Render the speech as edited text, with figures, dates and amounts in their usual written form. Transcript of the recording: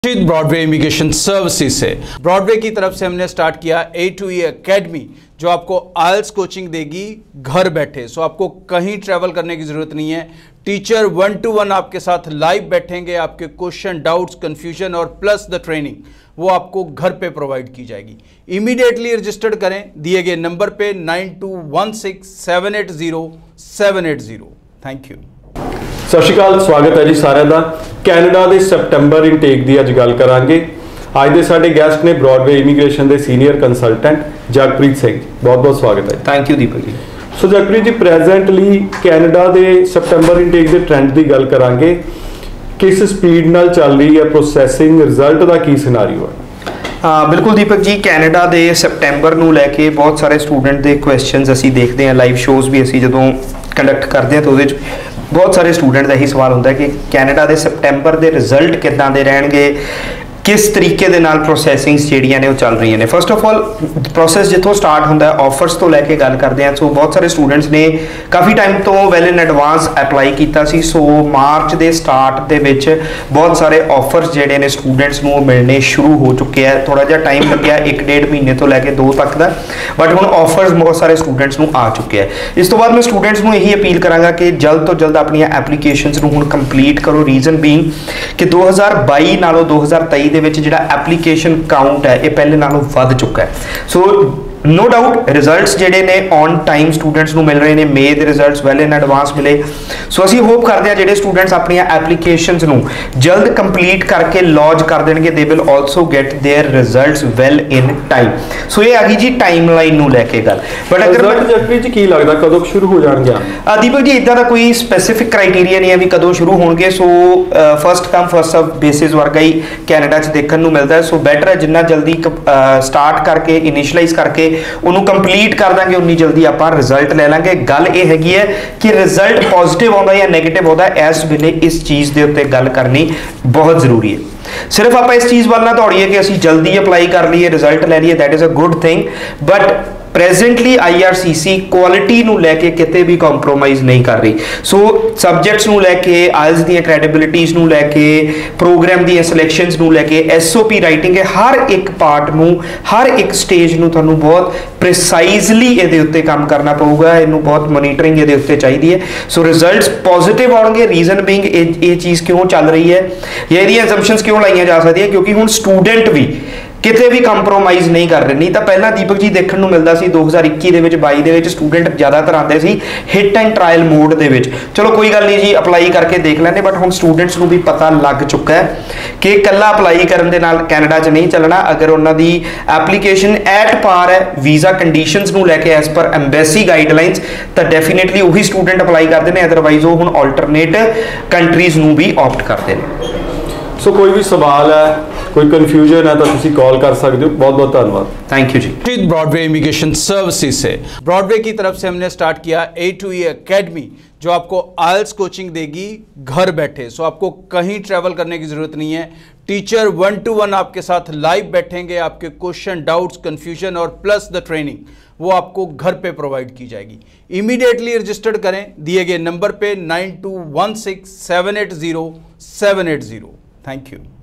Broadway Immigration Services से Broadway की तरफ से हमने स्टार्ट किया A2E एकेडमी, जो आपको आइल्स कोचिंग देगी घर बैठे। सो आपको कहीं ट्रैवल करने की जरूरत नहीं है। टीचर 1-to-1 आपके साथ लाइव बैठेंगे, आपके क्वेश्चन, डाउट्स, कंफ्यूजन और प्लस द ट्रेनिंग वो आपको घर पे प्रोवाइड की जाएगी। इमीडिएटली रजिस्टर्ड करें दिए गए नंबर पे 9216780780। Thank you. सत श्री अकाल, स्वागत है जी साਰਿਆਂ ਦਾ। ਕੈਨੇਡਾ ਦੇ ਸਪਟੈਂਬਰ ਇਨਟੇਕ ਦੀ ਅੱਜ ਗੱਲ ਕਰਾਂਗੇ। ਅੱਜ ਦੇ ਸਾਡੇ ਗੈਸਟ ਨੇ ਬ੍ਰੌਡਵੇ ਇਮੀਗ੍ਰੇਸ਼ਨ ਦੇ ਸੀਨੀਅਰ ਕੰਸਲਟੈਂਟ ਜਗਪ੍ਰੀਤ ਸਿੰਘ। ਬਹੁਤ ਬਹੁਤ ਸਵਾਗਤ ਹੈ। ਥੈਂਕ ਯੂ ਦੀਪਕ ਜੀ। ਸੋ ਜਗਪ੍ਰੀਤ ਜੀ, ਪ੍ਰੈਜ਼ੈਂਟਲੀ ਕੈਨੇਡਾ ਦੇ ਸਪਟੈਂਬਰ ਇਨਟੇਕ ਦੇ ਟ੍ਰੈਂਡ ਦੀ ਗੱਲ ਕਰਾਂਗੇ। ਕਿਸ ਸਪੀਡ ਨਾਲ ਚੱਲ ਰਹੀ ਹੈ ਪ੍ਰੋਸੈਸਿੰਗ, ਰਿਜ਼ਲਟ ਦਾ ਕੀ ਸਿਨਾਰੀਓ ਹੈ? ਬਿਲਕੁਲ ਦੀਪਕ ਜੀ, ਕੈਨੇਡਾ ਦੇ ਸਪਟੈਂਬਰ ਨੂੰ ਲੈ ਕੇ ਬਹੁਤ ਸਾਰੇ ਸਟੂਡੈਂਟ ਦੇ ਕੁਐਸਚਨਸ ਅਸੀਂ ਦੇਖਦੇ ਹਾਂ। ਲਾਈਵ ਸ਼ੋਜ਼ ਵੀ ਅਸੀਂ ਜਦੋਂ ਕੰਡਕਟ ਕਰਦੇ ਹਾਂ ਤਾਂ ਉਹਦੇ 'ਚ ਬਹੁਤ ਸਾਰੇ ਸਟੂਡੈਂਟ ਦਾ ਇਹੀ ਸਵਾਲ ਹੁੰਦਾ ਕਿ ਕੈਨੇਡਾ ਦੇ ਸਪਟੈਂਬਰ ਦੇ ਰਿਜ਼ਲਟ ਕਿੱਦਾਂ ਦੇ ਰਹਿਣਗੇ, ਕਿਸ ਤਰੀਕੇ ਦੇ ਨਾਲ ਪ੍ਰੋਸੈਸਿੰਗਸ ਜਿਹੜੀਆਂ ਨੇ ਉਹ ਚੱਲ ਰਹੀਆਂ ਨੇ। ਫਸਟ ਆਫ ਆਲ ਪ੍ਰੋਸੈਸ ਜਿੱਥੋਂ ਸਟਾਰਟ ਹੁੰਦਾ ਹੈ ਆਫਰਸ ਤੋਂ ਲੈ ਕੇ ਗੱਲ ਕਰਦੇ ਹਾਂ। ਸੋ ਬਹੁਤ ਸਾਰੇ ਸਟੂਡੈਂਟਸ ਨੇ ਕਾਫੀ ਟਾਈਮ ਤੋਂ ਵੈਲ ਇਨ ਐਡਵਾਂਸ ਅਪਲਾਈ ਕੀਤਾ ਸੀ। ਸੋ ਮਾਰਚ ਦੇ ਸਟਾਰਟ ਦੇ ਵਿੱਚ ਬਹੁਤ ਸਾਰੇ ਆਫਰਸ ਜਿਹੜੇ ਨੇ ਸਟੂਡੈਂਟਸ ਨੂੰ ਉਹ ਮਿਲਣੇ ਸ਼ੁਰੂ ਹੋ ਚੁੱਕੇ ਆ। ਥੋੜਾ ਜਿਹਾ ਟਾਈਮ ਲੱਗਿਆ 1-1.5 ਮਹੀਨੇ ਤੋਂ ਲੈ ਕੇ 2 ਤੱਕ ਦਾ, ਬਟ ਹੁਣ ਆਫਰਸ ਬਹੁਤ ਸਾਰੇ ਸਟੂਡੈਂਟਸ ਨੂੰ ਆ ਚੁੱਕੇ ਆ। ਇਸ ਤੋਂ ਬਾਅਦ ਮੈਂ ਸਟੂਡੈਂਟਸ ਨੂੰ ਇਹੀ ਅਪੀਲ ਕਰਾਂਗਾ ਕਿ ਜਲਦ ਤੋਂ ਜਲਦ ਆਪਣੀਆਂ ਐਪਲੀਕੇਸ਼ਨਸ ਨੂੰ ਹੁਣ ਕੰਪਲੀਟ ਕਰੋ। ਰੀਜ਼ਨ ਬੀਇੰਗ ਕਿ 2022 ਨਾਲੋਂ 2023 ਦੇ ਵਿੱਚ ਜਿਹੜਾ ਐਪਲੀਕੇਸ਼ਨ ਕਾਊਂਟ ਹੈ ਇਹ ਪਹਿਲੇ ਨਾਲੋਂ ਵੱਧ ਚੁੱਕਾ ਹੈ। ਸੋ ਨੋ ਡਾਊਟ ਰਿਜ਼ਲਟਸ ਜਿਹੜੇ ਨੇ ਔਨ ਟਾਈਮ ਸਟੂਡੈਂਟਸ ਨੂੰ ਮਿਲ ਰਹੇ ਨੇ। ਮੇ ਦੇ ਰਿਜ਼ਲਟਸ ਵੈਲ ਇਨ ਐਡਵਾਂਸ ਮਿਲੇ। ਸੋ ਅਸੀਂ ਹੋਪ ਕਰਦੇ ਹਾਂ ਜਿਹੜੇ ਸਟੂਡੈਂਟਸ ਆਪਣੀਆਂ ਐਪਲੀਕੇਸ਼ਨਸ ਨੂੰ ਜਲਦ ਕੰਪਲੀਟ ਕਰਕੇ ਲੌਂਚ ਕਰ ਦੇਣਗੇ, they will also get their results well in time. So ਇਹ ਆ ਗਈ ਜੀ ਟਾਈਮਲਾਈਨ ਨੂੰ ਲੈ ਕੇ ਗੱਲ। ਬਟ ਅਗਰ ਜਗਪ੍ਰੀਤ ਜੀ ਕੀ ਲੱਗਦਾ ਕਦੋਂ ਸ਼ੁਰੂ ਹੋ ਜਾਣਗੇ? ਦੀਪਕ ਜੀ, ਇਦਾਂ ਦਾ ਕੋਈ ਸਪੈਸੀਫਿਕ ਕ੍ਰਾਈਟੇਰੀਆ ਨਹੀਂ ਹੈ ਵੀ ਕਦੋਂ ਸ਼ੁਰੂ ਹੋਣਗੇ। So first come first serve basis ਵਰਗਾ ਹੀ ਕੈਨੇਡਾ 'ਚ ਦੇਖਣ ਨੂੰ ਮਿਲਦਾ ਹੈ। ਸੋ ਬੈਟਰ ਹੈ ਜਿੰਨਾ ਜਲਦੀ ਸਟਾਰਟ ਕਰਕੇ ਇਨੀਸ਼ੀਅਲਾਈਜ਼ ਕਰਕੇ ਉਹਨੂੰ ਕੰਪਲੀਟ ਕਰ ਦਾਂਗੇ ਉਨੀ ਜਲਦੀ ਆਪਾਂ ਰਿਜ਼ਲਟ ਲੈ ਲਾਂਗੇ। ਗੱਲ ਇਹ ਹੈਗੀ ਹੈ ਕਿ ਰਿਜ਼ਲਟ ਪੋਜ਼ਿਟਿਵ ਆਉਂਦਾ ਜਾਂ ਨੈਗੇਟਿਵ ਆਉਂਦਾ, ਇਸ ਵੇਲੇ ਇਸ ਚੀਜ਼ ਦੇ ਉੱਤੇ ਗੱਲ ਕਰਨੀ ਬਹੁਤ ਜ਼ਰੂਰੀ ਹੈ। ਸਿਰਫ ਆਪਾਂ ਇਸ ਚੀਜ਼ ਵੱਲ ਨਾ ਦੌੜੀਏ ਕਿ ਅਸੀਂ ਜਲਦੀ ਅਪਲਾਈ ਕਰ ਲਈਏ, ਰਿਜ਼ਲਟ ਲੈ ਲਈਏ, that is a good thing. But presently IRCC quality ਨੂੰ ਲੈ ਕੇ ਕਿਤੇ ਵੀ ਕੰਪਰੋਮਾਈਜ਼ ਨਹੀਂ ਕਰ ਰਹੀ। ਸੋ ਸਬਜੈਕਟਸ ਨੂੰ ਲੈ ਕੇ, ਆਇਲਸ ਦੀਆਂ ਕ੍ਰੈਡੀਬਿਲਿਟੀਜ਼ ਨੂੰ ਲੈ ਕੇ, ਪ੍ਰੋਗਰਾਮ ਦੀਆਂ ਸਿਲੈਕਸ਼ਨਸ ਨੂੰ ਲੈ ਕੇ, SOP ਰਾਈਟਿੰਗ ਹੈ, ਹਰ ਇੱਕ ਪਾਰਟ ਨੂੰ, ਹਰ ਇੱਕ ਸਟੇਜ ਨੂੰ ਤੁਹਾਨੂੰ ਬਹੁਤ ਪ੍ਰੀਸਾਈਜ਼ਲੀ ਇਹਦੇ ਉੱਤੇ ਕੰਮ ਕਰਨਾ ਪਊਗਾ। ਇਹਨੂੰ ਬਹੁਤ ਮੋਨੀਟਰਿੰਗ ਇਹਦੇ ਉੱਤੇ ਚਾਹੀਦੀ ਹੈ। ਸੋ ਰਿਜ਼ਲਟਸ ਪੋਜ਼ਿਟਿਵ ਆਉਣਗੇ। ਰੀਜ਼ਨ ਬੀਇੰਗ ਇਹ ਚੀਜ਼ ਕਿਉਂ ਚੱਲ ਰਹੀ ਹੈ ਜਾਂ ਇਹਦੀਆਂ ਅਸੰਪਸ਼ਨਸ ਕਿਉਂ ਲਾਈਆਂ ਜਾ ਸਕਦੀਆਂ, ਕਿਉਂਕਿ ਹੁਣ ਸਟੂਡੈਂਟ ਵੀ ਕਿਤੇ ਵੀ ਕੰਪਰੋਮਾਈਜ਼ ਨਹੀਂ ਕਰ ਰਹੇ। ਨਹੀਂ ਤਾਂ ਪਹਿਲਾਂ ਦੀਪਕ ਜੀ ਦੇਖਣ ਨੂੰ ਮਿਲਦਾ ਸੀ 2021 ਦੇ ਵਿੱਚ 22 ਦੇ ਵਿੱਚ ਸਟੂਡੈਂਟ ਜ਼ਿਆਦਾਤਰ ਆਉਂਦੇ ਸੀ ਹਿੱਟ ਐਂਡ ਟਰਾਇਲ ਮੋਡ ਦੇ ਵਿੱਚ। ਚਲੋ ਕੋਈ ਗੱਲ ਨਹੀਂ ਜੀ, ਅਪਲਾਈ ਕਰਕੇ ਦੇਖ ਲੈਂਦੇ। ਬਟ ਹੁਣ ਸਟੂਡੈਂਟਸ ਨੂੰ ਵੀ ਪਤਾ ਲੱਗ ਚੁੱਕਾ ਹੈ ਕਿ ਇਕੱਲਾ ਅਪਲਾਈ ਕਰਨ ਦੇ ਨਾਲ ਕੈਨੇਡਾ 'ਚ ਨਹੀਂ ਚੱਲਣਾ। ਅਗਰ ਉਹਨਾਂ ਦੀ ਐਪਲੀਕੇਸ਼ਨ ਐਟ ਪਾਰ ਹੈ ਵੀਜ਼ਾ ਕੰਡੀਸ਼ਨਸ ਨੂੰ ਲੈ ਕੇ ਐਸ ਪਰ ਐਮਬੈਸੀ ਗਾਈਡਲਾਈਨਸ, ਤਾਂ ਡੈਫੀਨੇਟਲੀ ਉਹੀ ਸਟੂਡੈਂਟ ਅਪਲਾਈ ਕਰਦੇ ਨੇ। ਅਦਰਵਾਈਜ਼ ਉਹ ਹੁਣ ਆਲਟਰਨੇਟ ਕੰਟਰੀਜ਼ ਨੂੰ ਵੀ ਆਪਟ ਕਰਦੇ ਨੇ। ਸੋ ਕੋਈ ਵੀ ਸਵਾਲ ਹੈ, कोई कंफ्यूजन है तो तुसी कॉल कर सकते हो। बहुत बहुत धन्यवाद। थैंक यू जी। ब्रॉडवे इमिग्रेशन सर्विसेज से ब्रॉडवे की तरफ से हमने स्टार्ट किया A2E एकेडमी, जो आपको आइल्स कोचिंग देगी घर बैठे। सो आपको कहीं ट्रैवल करने की जरूरत नहीं है। टीचर 1-to-1 आपके साथ लाइव बैठेंगे, आपके क्वेश्चन, डाउट्स, कंफ्यूजन और प्लस द ट्रेनिंग वो आपको घर पे प्रोवाइड की जाएगी। इमीडिएटली रजिस्टर्ड करें दिए गए नंबर पे 9216780780। Thank you.